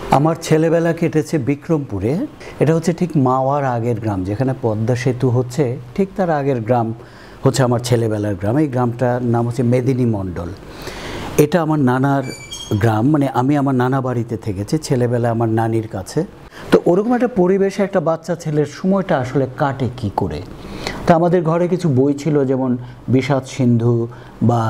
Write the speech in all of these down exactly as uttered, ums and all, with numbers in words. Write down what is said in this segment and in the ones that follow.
আমার ছেলেবেলা কেটেছে বিক্রমপুরে। এটা হচ্ছে ঠিক মাওয়ার আগের গ্রাম, যেখানে পদ্মা সেতু হচ্ছে ঠিক তার আগের গ্রাম হচ্ছে আমার ছেলেবেলার গ্রাম। এই গ্রামটার নাম হচ্ছে মেদিনী মণ্ডল। এটা আমার নানার গ্রাম, মানে আমি আমার নানা বাড়িতে থেকেছি ছেলেবেলা আমার নানির কাছে। তো ওরকম একটা পরিবেশে একটা বাচ্চা ছেলের সময়টা আসলে কাটে কি করে। তো আমাদের ঘরে কিছু বই ছিল, যেমন বিষাদ সিন্ধু বা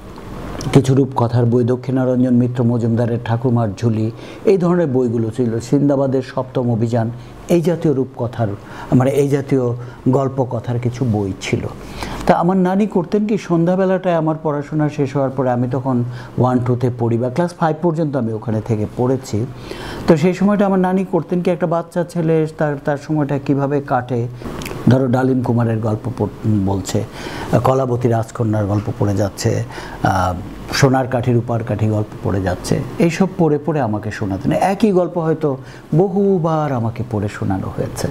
কিছু রূপকথার বই, দক্ষিণারঞ্জন মিত্র মজুমদারের ঠাকুমার ঝুলি, এই ধরনের বইগুলো ছিল। সিন্দাবাদের সপ্তম অভিযান, এই জাতীয় রূপকথার মানে এই জাতীয় গল্প কথার কিছু বই ছিল। তা আমার নানি করতেন কি, সন্ধ্যাবেলাটায় আমার পড়াশোনা শেষ হওয়ার পরে, আমি তখন ওয়ান টুতে পড়ি বা ক্লাস ফাইভ পর্যন্ত আমি ওখানে থেকে পড়েছি। তো সেই সময়টা আমার নানি করতেন কি, একটা বাচ্চা ছেলে তার তার সময়টা কিভাবে কাটে, ধরো ডালিম কুমারের গল্প বলছে, কলাবতী রাজকন্যার গল্প পড়ে যাচ্ছে, সোনার কাঠি রূপার কাঠি গল্প পড়ে যাচ্ছে, এইসব পড়ে পড়ে আমাকে শোনাতেন। একই গল্প হয়তো বহুবার আমাকে পড়ে শোনানো হয়েছে।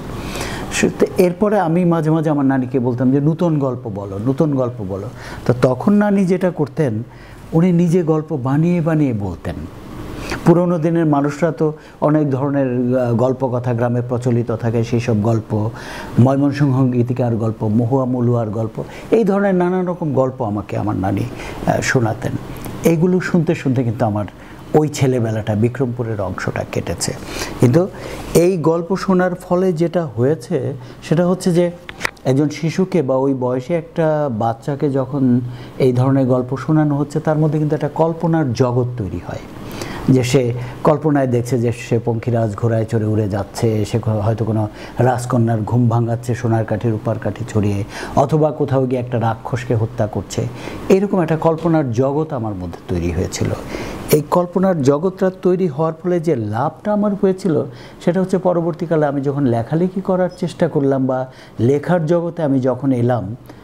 এরপরে আমি মাঝে মাঝে আমার নানিকে বলতাম যে নূতন গল্প বলো, নূতন গল্প বলো। তো তখন নানি যেটা করতেন, উনি নিজে গল্প বানিয়ে বানিয়ে বলতেন। পুরোনো দিনের মানুষরা তো অনেক ধরনের গল্প কথা গ্রামে প্রচলিত থাকে, সেই সব গল্প, ময়মনসিংহ গীতিকার গল্প, মহুয়া মলুয়ার গল্প, এই ধরনের নানান রকম গল্প আমাকে আমার নানি শোনাতেন। এইগুলো শুনতে শুনতে কিন্তু আমার ওই ছেলেবেলাটা, বিক্রমপুরের অংশটা কেটেছে। কিন্তু এই গল্প শোনার ফলে যেটা হয়েছে সেটা হচ্ছে যে একজন শিশুকে বা ওই বয়সে একটা বাচ্চাকে যখন এই ধরনের গল্প শোনানো হচ্ছে, তার মধ্যে কিন্তু একটা কল্পনার জগৎ তৈরি হয়। যে সে কল্পনায় দেখছে যে সে পঙ্খিরাজ ঘোড়ায় চড়ে উড়ে যাচ্ছে, সে হয়তো কোনো রাজকন্যার ঘুম ভাঙাচ্ছে সোনার কাঠি রূপার কাঠি ছড়িয়ে, অথবা কোথাও গিয়ে একটা রাক্ষসকে হত্যা করছে। এরকম একটা কল্পনার জগৎ আমার মধ্যে তৈরি হয়েছিল। এই কল্পনার জগৎটা তৈরি হওয়ার ফলে যে লাভটা আমার হয়েছিল, সেটা হচ্ছে পরবর্তীকালে আমি যখন লেখালেখি করার চেষ্টা করলাম বা লেখার জগতে আমি যখন এলাম,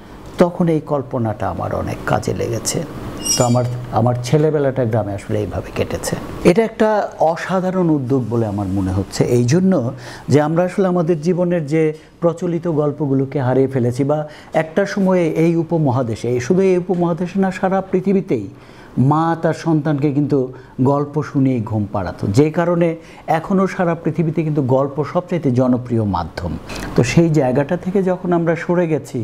তখন এই কল্পনাটা আমার অনেক কাজে লেগেছে। তো আমার আমার ছেলেবেলাটা গ্রামে আসলে এইভাবে কেটেছে। এটা একটা অসাধারণ উদ্যোগ বলে আমার মনে হচ্ছে, এই জন্য যে আমরা আসলে আমাদের জীবনের যে প্রচলিত গল্পগুলোকে হারিয়ে ফেলেছি। বা একটা সময়ে এই উপমহাদেশে, শুধু এই উপমহাদেশে না, সারা পৃথিবীতেই মা তার সন্তানকে কিন্তু গল্প শুনিয়েই ঘুম পাড়াতো, যে কারণে এখনও সারা পৃথিবীতে কিন্তু গল্প সবচাইতে জনপ্রিয় মাধ্যম। তো সেই জায়গাটা থেকে যখন আমরা সরে গেছি,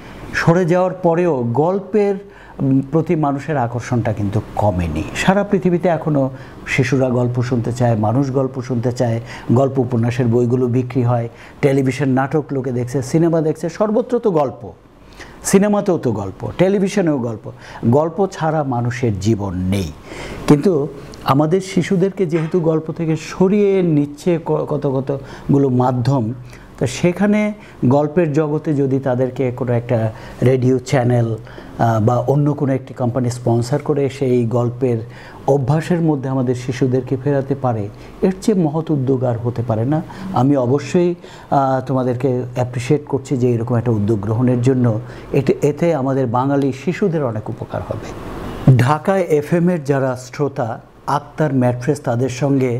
সরে যাওয়ার পরেও গল্পের প্রতি মানুষের আকর্ষণটা কিন্তু কমেনি। সারা পৃথিবীতে এখনও শিশুরা গল্প শুনতে চায়, মানুষ গল্প শুনতে চায়, গল্প উপন্যাসের বইগুলো বিক্রি হয়, টেলিভিশন নাটক লোকে দেখছে, সিনেমা দেখছে, সর্বত্র তো গল্প, সিনেমাতেও তো গল্প, টেলিভিশনেও গল্প। গল্প ছাড়া মানুষের জীবন নেই। কিন্তু আমাদের শিশুদেরকে যেহেতু গল্প থেকে সরিয়ে নিচ্ছে কত কতগুলো মাধ্যম, তো সেখানে গল্পের জগতে যদি তাদেরকে কোনো একটা রেডিও চ্যানেল বা অন্য কোনো একটি কোম্পানি স্পন্সর করে সেই গল্পের অভ্যাসের মধ্যে আমাদের শিশুদেরকে ফেরাতে পারে, এর চেয়ে মহৎ উদ্যোগ আর হতে পারে না। আমি অবশ্যই তোমাদেরকে অ্যাপ্রিসিয়েট করছি যে এরকম একটা উদ্যোগ গ্রহণের জন্য। এতে এতে আমাদের বাঙালি শিশুদের অনেক উপকার হবে। ঢাকায় এফএমের যারা শ্রোতা, আখতার ম্যাট্রেস তাদের সঙ্গে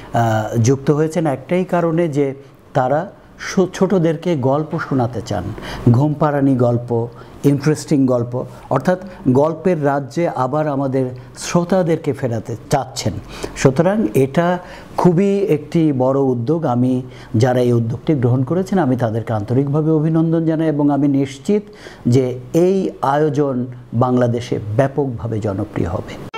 যুক্ত হয়েছেন একটাই কারণে, যে তারা ছোটদেরকে গল্প শোনাতে চান, ঘুম পাড়ানি গল্প, ইন্টারেস্টিং গল্প, অর্থাৎ গল্পের রাজ্যে আবার আমাদের শ্রোতাদেরকে ফেরাতে চাচ্ছেন। সুতরাং এটা খুবই একটি বড় উদ্যোগ। আমি যারা এই উদ্যোগটি গ্রহণ করেছেন, আমি তাদেরকে আন্তরিকভাবে অভিনন্দন জানাই এবং আমি নিশ্চিত যে এই আয়োজন বাংলাদেশে ব্যাপকভাবে জনপ্রিয় হবে।